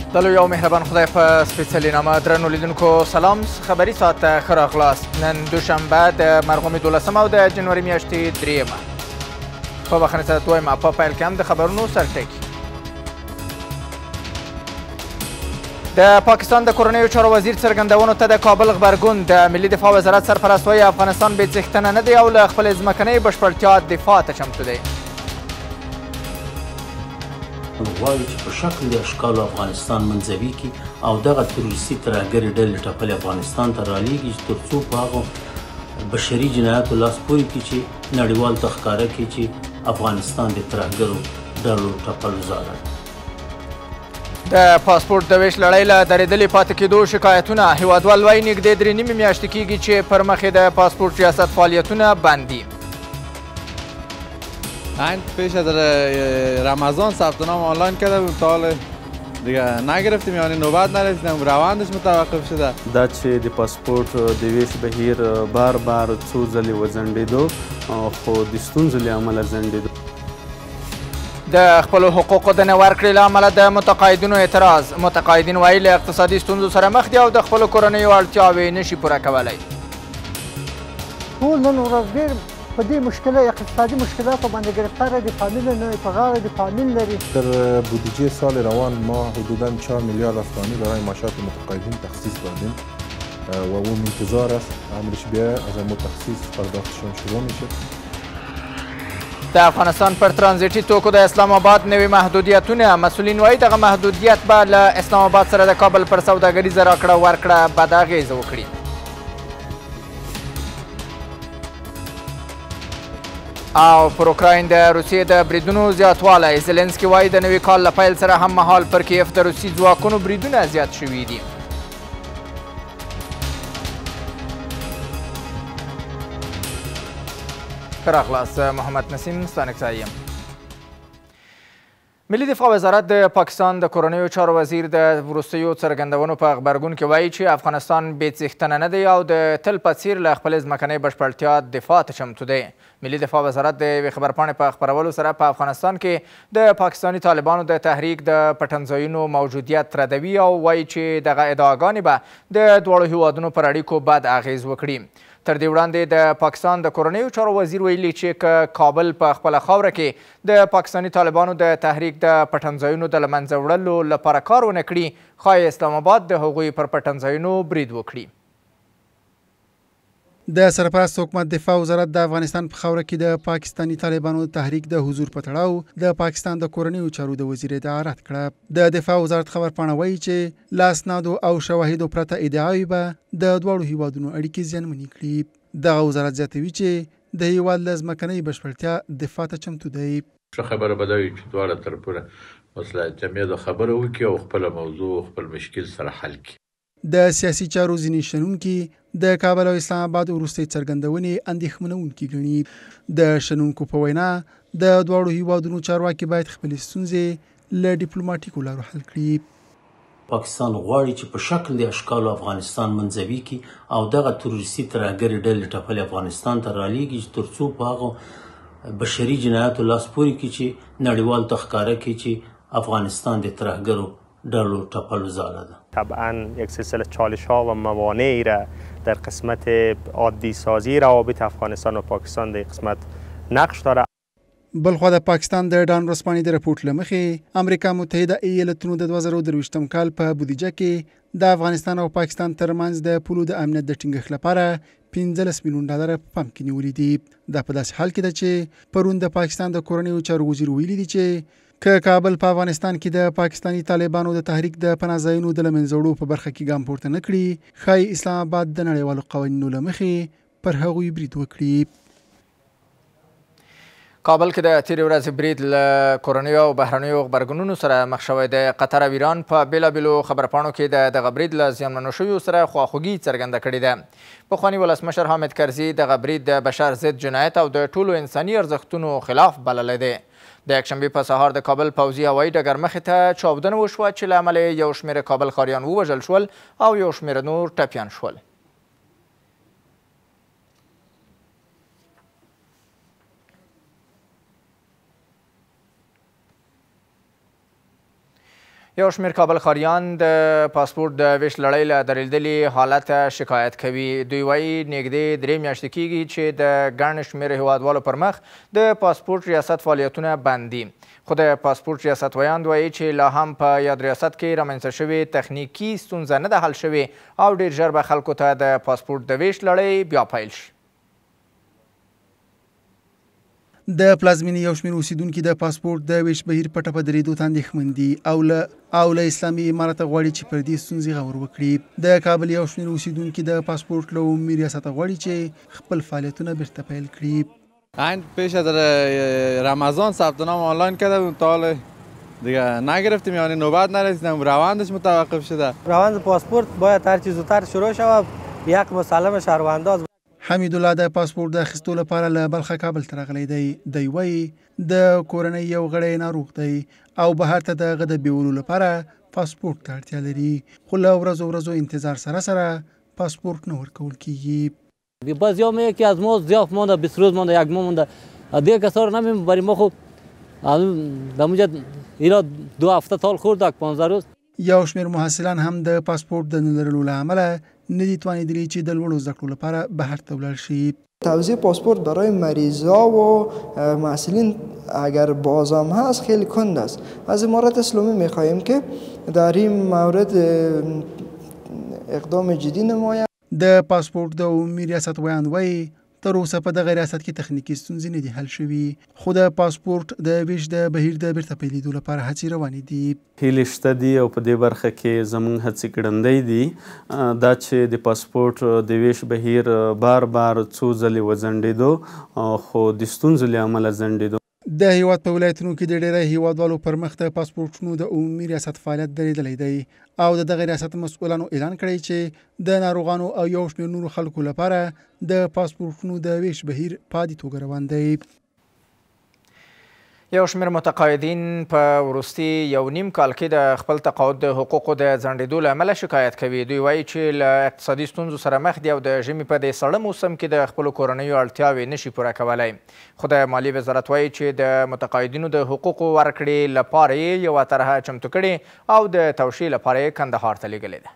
د لوی او مهربان خدای په سپېڅلي نامه درنو لیدونکو سلام. خبري ساعت ته ښه راغلاست. نن دوشنبه د مرغومې 12 او د جنوري میاشتې 3 په بخښنې سره دویمه په پیل کې هم د خبرونو سرټکي. د پاکستان د کورنیو چارو وزیر څرګندونو ته د کابل غبرګون. د ملي دفاع وزارت سرپرست وایي افغانستان بې څښتنه نه دی او له خپلې ځمکنۍ بشپړتیا دفاع ته چمتو دی. غواړي چې په شکل د اشکالو افغانستان منځوي کړي او دغه تروریستي ترهګرې ډلې ټپلې افغانستان ته رالېږي تر څو په هغو بشري جنایاتو لاس پورې کړي چې نړیوالو ته ښکاره کړي چې افغانستان د ترهګرو ډلو ټپلو ځاله ده. د پاسپورټ د ویش لړۍ له درېدلې پاتې کېدو شکایتونه. هیوادوال وایي نږدې 3.5 میاشتې کېږي چې پر مخ یې د پاسپورت ریاست فعالیتونه بند دي. من پیش از رمضان ثبت نام آنلاین کردم تا حال دیگه نگرفتیم، یعنی نوبت نرسیدم، روندش متوقف شده. دا چې د پاسپورت د ویش بهیر بار بار څو ځلې وځنډېدو خو د ستونزو له امله ځنډېدو. د خپلو حقوقو د نه ورکړې له امله د متقاعدینو اعتراض. متقاعدین وایي له اقتصادي ستونزو سره مخ دي او د خپلو کورنیو اړتیاوې نشي پوره کولی. ټول نن ورځ ډېر په دې اقتصادي مشکلاتو باندې گرفتار دي، فامیل نه په غاړه دي، فامیل لري. در بودجه سال روان ما حدوداً 4 میلیارد افغانی برای معاشات متقاعدین تخصیص دادیم و اون انتظار است امرش بیا از امو تخصیص پرداختشون شروع میشه. د افغانستان پر ترانزیټي توکو د اسلام آباد نوي محدودیتونه. مسؤلین وایي دغه محدودیت به له اسلام آباد سره د کابل پر سوداګریزه راکړه ورکړه بد اغېزه وکړي. او پر اوکراین د روسیې د بریدونو زیاتوالی. زلنسکي وایي د نوي کال له پیل سره هم مهال پر کیف د روسي ځواکونو بریدونه زیات شوي دي. ښه راغلاست. محمد نسیم ستانکزی یم. ملي دفاع وزارت د پاکستان د کورنیو چارو وزیر د وروستیو څرګندونو په غبرګون کې وایي چې افغانستان بې څښتنه نه دی او د تل په څیر له خپلې ځمکنۍ بشپړتیا دفاع ته چمتو دی. ملي دفاع وزارت د یوې خبرپاڼې په خپرولو سره په افغانستان کې د پاکستاني طالبانو د تحریک د پټنځایونو موجودیت ردوي او وایي چې دغه ادعاګانې به د دواړو هیوادونو پر اړیکو بد اغېز وکړي. تر دې وړاندې د پاکستان د کورنیو چارو وزیر ویلي چې که کابل په خپله خاوره کې د پاکستاني طالبانو د تحریک د پټنځایونو د له منځه وړلو لپاره کار ونه کړي ښایي اسلام آباد د هغوی پر پټنځایونو برید وکړي. د سرپرست حکومت دفاع وزارت د افغانستان په خاوره کې د پاکستاني طالبانو د تحریک د حضور په تړاو د پاکستان د کورنیو چارو د وزیر ادعا رد کړه. د دفاع وزارت خبرپاڼه وایي چې له اسنادو او شواهدو پرته ادعاوې به د دواړو هیوادونو اړیکې زیانمنې کړي. دغه وزارت زیاتوي چې د هیواد له ځمکنۍ بشپړتیا دفاع ته چمتو دی. ښه خبره به دا وي چې دواړه طرفونه مصلحت جمعیت خبره وکړي او خپله موضوع خپل مشکل سره حل کړي. د سیاسي چارو ځینې شنونکي د کابل او اسلام آباد وروستۍ څرګندونې اندېښمنونکي ګڼي. د شنونکو په وینا د دواړو هیوادونو چارواکي باید خپلې ستونزې له ډیپلوماټیکو لارو حل کړي. پاکستان غواړي چې په شکل د اشکالو افغانستان منځوي کړي او دغه تروریستي ترهګرې ډلې ټپلې افغانستان ته رالېږي تر څو په هغو بشري جنایاتو لاس پورې کړي چې نړیوالو ته ښکاره کړي چې افغانستان د ترهګرو ډلو ټپلو ځاله ده. طبعا یک سلسله چالش ها و موانعی را در قسمت عادی سازی روابط افغانستان و پاکستان در قسمت نقش داره. بلخوا د پاکستان د ډان ورځپاڼې د رپورټ له مخې امریکا متحده ایالتونو د 2023 کال په بودیجه کې د افغانستان او پاکستان ترمنځ د پولو د امنیت د ټینګښت لپاره 15 میلیون ډالر په پام کې نیولي دي. دا په داسې حال کې ده چې پرون د پاکستان د کورنیو چارو وزیر ویلي دي چې که کابل په افغانستان کې د پاکستاني طالبانو د تحریک د پناه ځایونو د له منځه وړو په برخه کې ګام پورته نه کړي ښایي اسلام آباد د نړیوالو قوانینو له مخې پر هغوی برید وکړي. کابل کې د تېرې ورځې برید له کورنیو او بهرنیو غبرګونونو سره مخ شوی دی. قطر او ایران په بېلابېلو خبرپاڼو کې د دغه برید له زیانمنو شویو سره خواخوږي څرګنده کړې ده. پخواني ولسمشر حامد کرزي دغه برید د بشر ضد جنایت او د ټولو انساني ارزښتونو خلاف بللی دی. د یکشنبې په سهار د کابل پوځي هوایي ډګر مخې ته چاودنه وشوه چې له امله یو شمېره کابل ښاریان ووژل شول او یو شمېره نور ټپیان شول. یو شمېر کابل ښاریان د پاسپورټ د ویش لړۍ له درېدلي حالته شکایت کوي. دوی وایي نږدې 3 میاشتې کېږي چې د ګڼ شمېر هیوادوالو پر مخ د پاسپورټ ریاست فعالیتونه بند دي. خو د پاسپورټ ریاست ویاند وایي چې لا هم په یاد ریاست کې رامنځته شوې تخنیکي ستونزه نه ده حل شوې او ډېر ژر به خلکو ته د پاسپورټ د ویش لړۍ بیا پیل شي. د پلازمینې یو شمېر اوسیدونکي د پاسپورټ د ویش بهیر په ټپه درېدو ته اندېښمن دي او له اسلامي امارته غواړي چې پر دې ستونزې غور وکړي. د کابل یو شمېر اوسیدونکي د پاسپورټ له عمومي ریاست غواړي چې خپل فعالیتونه بیرته پیل کړي. این پیش از رمضان ثبت نام آنلاین کرده بودم تا حالا دیگه نگرفتیم، یعنی نوبت نرسیدم، روندش متوقف شده. روند پاسپورت باید هر چیز زودتر شروع شود. یک مسلم شهرونداز حمیدالله د پاسپورټ د اخیستو لپاره له بلخه کابل ته راغلی دی. دی وایي د کورنۍ یو غړی ناروغ دی او بهر ته د هغه د بیولو لپاره پاسپورټ ته اړتیا لري، خو له ورځو انتظار سره پاسپورټ نه ورکول کیږي. بعضیا میگه که از ما ضعف مونده، 20 روز مونده، 1 ماه مونده. دیگه کسا رو نمی‌بینیم، برای ما خب در اونجا اینا 2 هفته تال خورد، 15 روز. یو شمېر محصلان هم د پاسپورټ د نه لرلو له امله نه دي توانېدلي چې د لوړو زده کړو لپاره بهر ته ولاړ شي. توزیع پاسپورت برای مریضا و محصلین اگر بازم هست خیلی کند است. از امارت اسلامی میخواهیم که در این مورد اقدام جدی نماید. د پاسپورټ د عمومي ریاست ویاند وایي تر اوسه په دغه ریاست کې تخنیکي ستونزې نه دي حل شوي، خو د پاسپورټ د ویش د بهیر د بیرته پیلېدو لپاره هڅې روانې دي. هیلې شته دي او په دې برخه کې زموږ هڅې ګړندۍ دي دا چې د پاسپورټ د ویش بهیر بار څو ځلې وځنډېدو خو د ستونزو له امله ځنډېدو. د هیواد په ولایتونو کې د ډېری هیوادوالو پر مخ د پاسپورټونو د عمومي ریاست فعالیت درېدلی دی او د دغه ریاست مسؤلانو اعلان کړی چې د ناروغانو او یو شمېر نورو خلکو لپاره د پاسپورټونو د ویش بهیر په عادي توګه روان دی. یو شمېر متقاعدین په وروستي 1.5 کال کې د خپل تقاعد د حقوقو د ځنډېدو له امله شکایت کوي. دوی وایي چې له اقتصادي ستونزو سره مخ دي او د ژمي په دې سړه موسم کې د خپلو کورنیو اړتیاوې نشي پوره کولی. خو د مالیې وزارت وایي چې د متقاعدینو د حقوقو ورکړې لپاره یې یوه طرحه چمتو کړې او د توشیح لپاره یې کندهار ته لیږلې ده.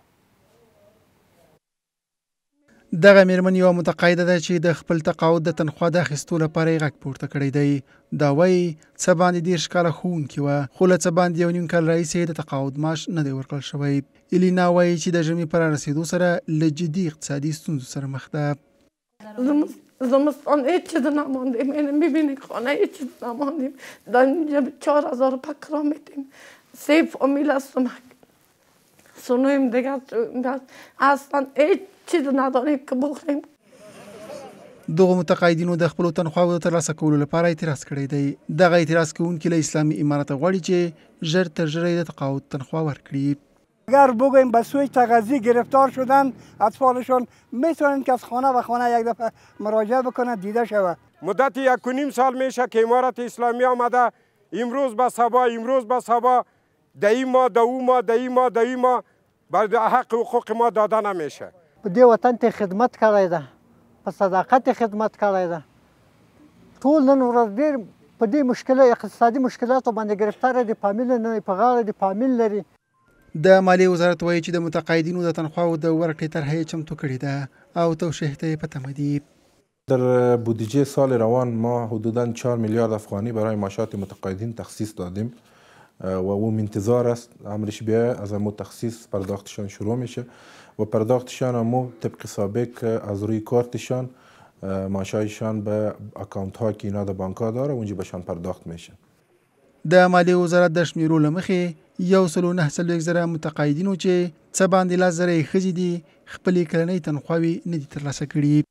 دغه میرمن یوه متقاعده ده چې د خپل تقاعد د تنخوا د اخیستو لپاره یې غږ پورته کړی دی. دا وایي څه باندې 10 کاله ښوونکې وه خو له څه باندې 1.5 کال راهیسې د تقاعد معاش نه دی ورکړل شوی. الینا وایي چې د ژمي په رارسېدو سره له جدي اقتصادي ستونزو سره مخ ده. زمستان هیچ چیز نماندیم، یعنی میبینی خانه هیچ چیز نماندیم. در اینجا 4000 پکرا میتیم، 3 فامیل هستم، سنویم دیگه اصلا هیچ چیز نداریم که بخوریم. دغه متقاعدینو د خپلو تنخواو د ترلاسه کولو لپاره اعتراض کړی دی. دغه اعتراض کوونکي له اسلامي امارت غواړي چې ژر تر ژره د تقاعد تنخوا ورکړي. اگر بگوییم به سوی تغذی گرفتار شدن اطفالشون میتونن که از خانه و خانه یک دفعه مراجعه بکنن دیده شود. مدت 1.5 سال میشه که امارت اسلامی آمده امروز به صبا دهی ما بر حق حقوق ما داده نمیشه. په دې وطن ته خدمت کړی ده، په صداقت خدمت کړی ده. ټول نن ورځ ډېر په دې اقتصادي مشکلاتو باندې ګرفتاره دي، فامیل نه په غاړه دي، فامیل لري. د مالیې وزارت وایي چې د متقاعدینو د تنخواو د ورکړې طرحه یې چمتو کړې ده او توشیح ته یې په تمه دي. در بودجه سال روان ما حدوداً 4 میلیارد افغانی برای معاشات متقاعدین تخصیص دادیم و او انتظار است امرش بیا از امو تخصیص پرداختشان شروع میشه و پرداختشان امو طبق سابق از روی کارتشان معاشایشان به اکانت ها که اینا در بانک ها داره اونجا بهشان پرداخت میشه. د مالیې وزارت د شمیرو له مخې 109,000 متقاعدینو چې څه باندې 10,000 یې ښځې دي خپلې کلنۍ تنخواوې نه دي ترلاسه کړي.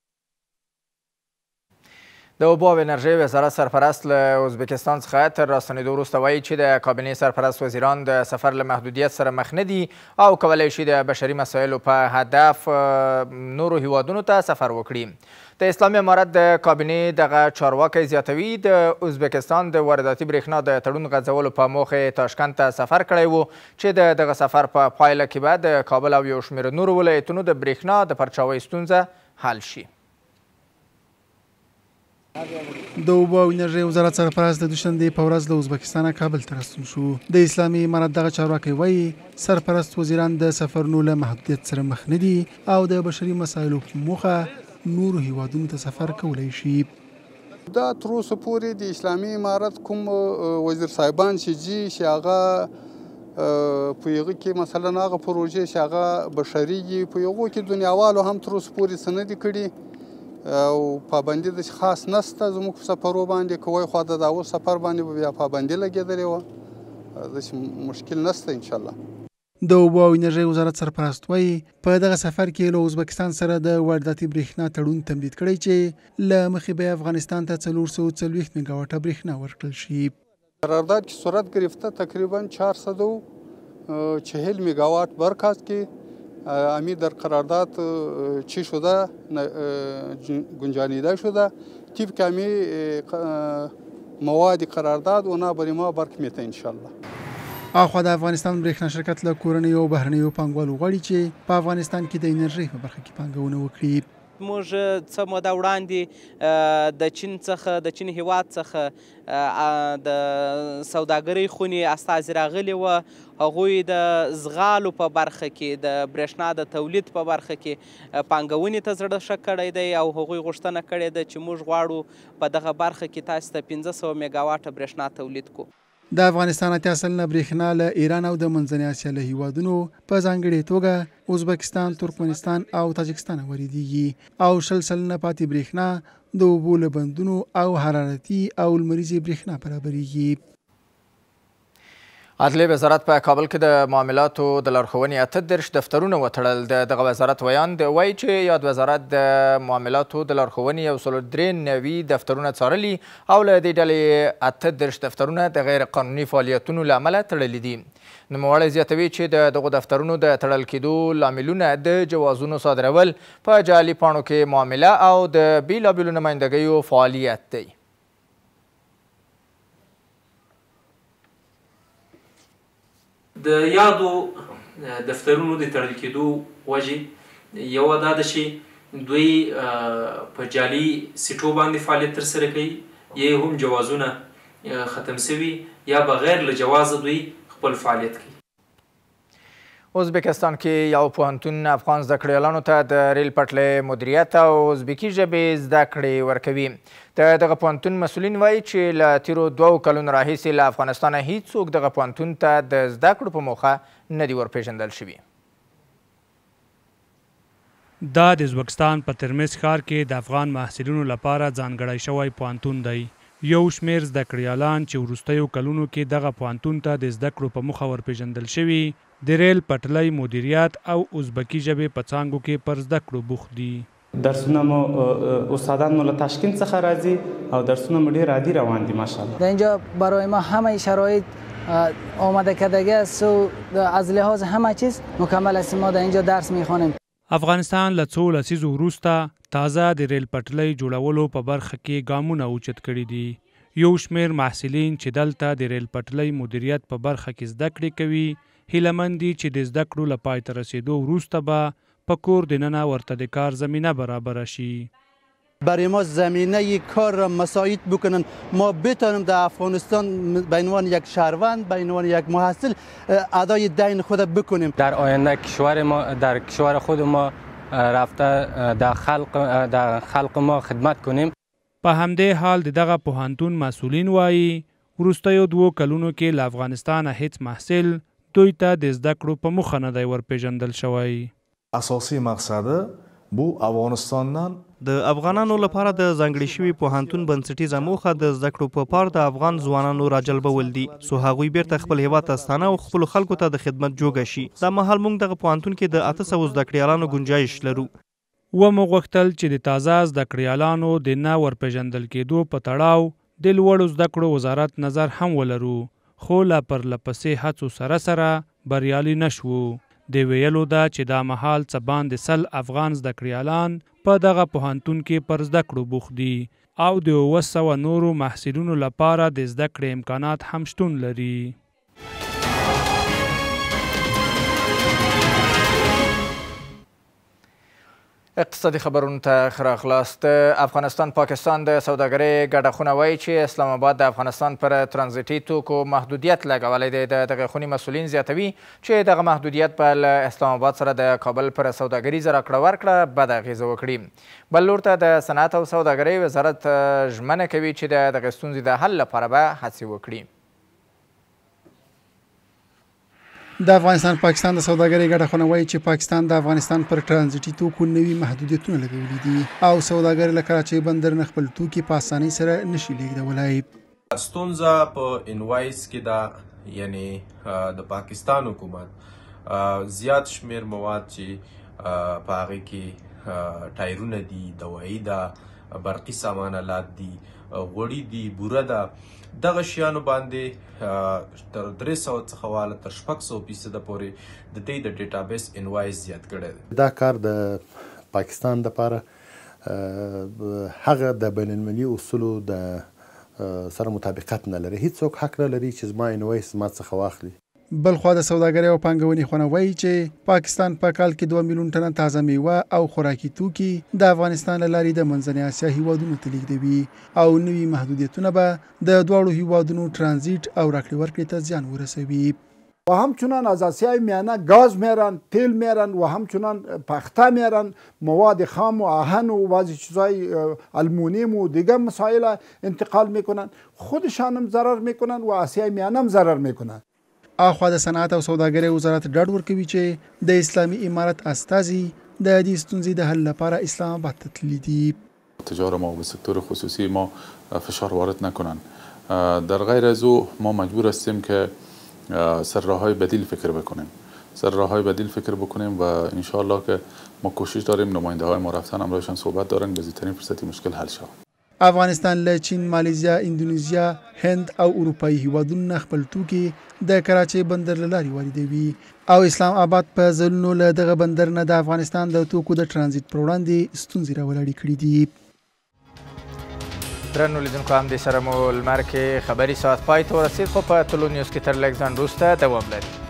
د اوبو او انرژۍ وزارت سرپرست له ازبکستان څخه تر راستنېدو وروسته وایي چې د کابینې سرپرست وزیران د سفر له محدودیت سره مخ نه دي او کولی شي د بشري مسایلو په هدف نورو هیوادونو ته سفر وکړي. د اسلامي امارت د کابینې دغه چارواکی زیاتوي د ازبکستان د وارداتي برېښنا د تړون غځولو په موخې تاشکند ته سفر کړی و چې د دغه سفر په پایله کې به د کابل او یو شمېر نورو ولایتونو د برېښنا د پرچاوۍ ستونزه حل شي. د مالیې وزارت وایي چې د خپل تقاعد د حقوقو د ورکړې طرحه یې چمتو کړې ده او له اسلامي امارت غواړي چې ژر تر ژره د تقاعد تنخوا ورکړي. د د اوبو او انرژۍ وزارت سرپرست د دوشنبې په ورځ له ازبکستانه کابل ته راستون شو. د اسلامي امارت دغه چارواکی وایي سرپرست وزیران د سفرونو له محدودیت سره مخ نه دي او د بشري مسایلو په موخه نورو هیوادونو ته سفر کولی شي. دا تر اوسه پورې د اسلامي امارت کوم وزیر صاحبان چې جي چې هغه په هغه کې مثلا هغه پروژې چې هغه بشري دي په هغو کې دنیاوالو هم تر اوسه پورې څه نه دي کړي او پابندي د خاص نشته زموږ په سفرو باندې کوی خو د داوود سفر باندې به بیا پابندي لګېدلې وه داسې مشکل نشته انشاءالله. د اوبو او انرژۍ وزارت سرپرست وایي په دغه سفر کې له ازبکستان سره د وارداتي برېښنا تړون تمدید کړی چې له مخې به افغانستان ته 440 میګاواټه برېښنا ورکړل شي. قرارداد که صورت گرفته تقریبا 440 میگاوات برکاست که امی در قرارداد چی شده گنجانیده شده طبق امی مواد قرارداد اونا برای ما برک میته انشالله. اخوا د افغانستان برېښنا شرکت له کورنیو او بهرنیو پانګوالو غواړي چې په افغانستان کې د انرژۍ په برخه کې پانګونه وکړي. موږ څه موده وړاندې د چین څخه د چین هیواد څخه د سوداګرۍ خونې استازي راغلي وه. هغوی د زغالو په برخه کې د برېښنا د تولید په برخه کې پانګونې ته زړه ښه کړی دی او هغوی غوښتنه کړې ده چې موږ غواړو په دغه برخه کې تاسو ته 1500 میګاواټه برېښنا تولید کړو. د افغانستان اتیا سلنه برېښنا له ایران او د منځنۍ اسیا له هیوادونو په ځانګړې توګه ازبکستان، ترکمنستان او تاجکستان واردېږي او 20 سلنه پاتې برېښنا د اوبو له بندونو او حرارتي او لمریزې برېښنا برابرېږي. عدلیې وزارت په کابل کې د معاملاتو د لارښوونې 38 دفترونه وتړل. دغه وزارت وایي چې یاد وزارت د معاملاتو د لارښوونې 103 نوي دفترونه څارلي او له دې ډلې 38 دفترونه د غیر قانوني فعالیتونو له امله تړلي دي. نوموړی زیاتوي چې د دغو دفترونو د تړل کېدو لاملونه د جوازونو صادرول، په جعلي پاڼو کې معامله او د بېلابېلو نمایندګیو فعالیت دی. د یادو دفترونو د تړل کېدو وجې یوه دا ده چې دوی په جعلي سیټو باندې فعالیت ترسره کوي، یا هم جوازونه ختم سوي یا بغیر له جوازه دوی خپل فعالیت کوي. ازبکستان کې یو پوهنتون افغان زده کړیالانو ته د ریل پټلۍ مدیریت او ازبکي ژبې زده کړې ورکوي. د دغه پوهنتون مسؤلین وایي چې له تیرو 2 کلونو راهیسې له افغانستانه هیڅوک دغه پوهنتون ته د زده کړو په موخه نه دي ورپېژندل شوي. دا د ازبکستان په ترمز ښار کې د افغان محصلینو لپاره ځانګړی شوی پوهنتون دی. یو شمېر زده کړیالان چې وروستیو کلونو کې دغه پوهنتون ته د زده کړو په موخه ورپېژندل شوي د ریل پټلۍ مدیریت او ازبکي ژبې په څانګو کې پر زده کړو بوخت دي. درسونه مو استادان مو له تاشکند څخه راځي او درسونه مو ډېر عادي روان دي ماشاءالله. در اینجا برای ما همه شرایط آماده کردگی است و از لحاظ همه چیز مکمل است. ما در اینجا درس میخوانیم. افغانستان له څو لسیزو وروسته تازه د ریل پټلۍ جوړولو په برخه کې ګامونه اوچت کړي دي. یو شمېر محصلین چې دلته د ریل پټلۍ مدیریت په برخه کې زده کړې کوي هیلهمند دي چې د زده کړو له پای ته رسیدو وروسته به په کور دننه ورته د کار زمینه برابره شي. برای ما زمینه کار را مساعد بکنن، ما بتانیم در افغانستان به عنوان یک شهروند به عنوان یک محصل ادای دین خود بکنیم. در آینده کشور ما در کشور خود ما رفته در خلق ما خدمت کنیم. په همدې حال د دغه پوهنتون مسؤلین وایي وروستیو 2 کلونو کې له افغانستانه هیڅ محصل دوی ته د زده کړو په موخه نه دی ورپېژندل شوی. اساسي مقصد بو افغانستانdan د افغانانو لپاره د ځانګړي شوي پوهنتون بنسټیزه موخه د زده کړو په پار د افغان ځوانانو راجلبول دي څو هغوی بیرته خپل هیواد ته ستانه او خپلو خلکو ته د خدمت جوګه شي. دا مهال موږ دغه پوهنتون کې د 800 زده کړیالانو ګنجایش لرو. ومو غوښتل چې د تازه زده کړیالانو د نه ورپېژندل کېدو په تړاو د لوړو زده کړو وزارت نظر هم ولرو، خو لا پرلپسې هڅو سره سره بریالي نشو. د ویلو ده چې دا مهال څه باندې 100 افغان زده کړیالان په دغه پوهنتون کې پر زده کړو بوخت دي او د 200 نورو محصلینو لپاره د زده کړې امکانات هم شتون لري. اقتصادي خبرونو ته ښه راغلاست. افغانستان پاکستان د سوداګرۍ ګډه خونه وایي چې اسلام آباد د افغانستان پر ترانزیتي توکو محدودیت لګولی دی. د دغې خونې مسؤلین زیاتوي چې دغه محدودیت به له اسلام آباد سره د کابل پر سوداګریزه راکړه ورکړه بده اغېزه وکړي. بل لور ته د صنعت او سوداګرۍ وزارت ژمنه کوي چې د دغې ستونزې د حل لپاره به هڅې وکړي. د افغانستان پاکستان د سوداګرۍ ګډه خونه وایي چې پاکستان د افغانستان پر ترانزیتي توکو نوي محدودیتونه لګولي دي او سوداګر له کراچۍ بندر نه خپل توکي په اسانۍ سره نشي لیږدولی. ستونزه په انوایس کې ده، یعنی د پاکستان حکومت زیات شمیر مواد چې په هغې کې ټایرونه دي، دوایي ده، برقي سامان آلات دي، غوړي دي، بوره ده، دغه شیانو باندې تر 300 څخه واله تر 600% پورې د دې د ډیټابیس انوایس زیات کړی دی. دا کار د پاکستان دپاره هغه د بین المللي اصولو د سره مطابقت نه لري. هیڅوک حق نه لري چې زما انوایس ما څخه واخلي. بلخوا د سوداګرۍ او پانګونې خونه وایي چې پاکستان په کال کې 2 میلیون ټنه تازه میوه او خوراکي توکي د افغانستان له لارې د منځنۍ اسیا هیوادونو ته لیږدوي او نوي محدودیتونه به د دواړو هیوادونو ترانزیت او راکړې ورکړې ته زیان ورسوي. و همچنان از آسیای میانه گاز میرن، تیل میرن و همچنان پخته میرن، مواد خام و آهن و بعضی چیزای آلومینیوم و دیگه مسائل انتقال میکنن. خودشان هم ضرر میکنن و آسیای میانه هم ضرر میکنن. اخوا د صنعت او سوداګرۍ وزارت ډاډ ورکوي چې د اسلامي امارت استازي د دې ستونزې د حل لپاره اسلام آباد ته تللي دي. تجار ما و به سکتور خصوصی ما فشار وارد نکنن. در غیر از او ما مجبور هستیم که سر راه‌های بدیل فکر بکنیم. سر راه‌های بدیل فکر بکنیم و ان شاء الله که ما کوشش داریم نماینده‌های ما رفتن همراهشان صحبت دارن به زودترین فرصتی مشکل حل شود. افغانستان له چین، مالیزیا، اندونیزیا، هند او اروپایي هیوادونو خپل توکي د کراچۍ بندر له لارې واردوي او اسلام آباد په ځلونو له دغه بندر نه د افغانستان د توکو د ترانزیت پر وړاندې ستونزې راولاړې کړي دي. درنو لیدونکو، همدې سره مو لمر کې خبري ساعت پای ته ورسېد، خو په طلوع نیوز کې تر لږ ځنډ وروسته دوام لري.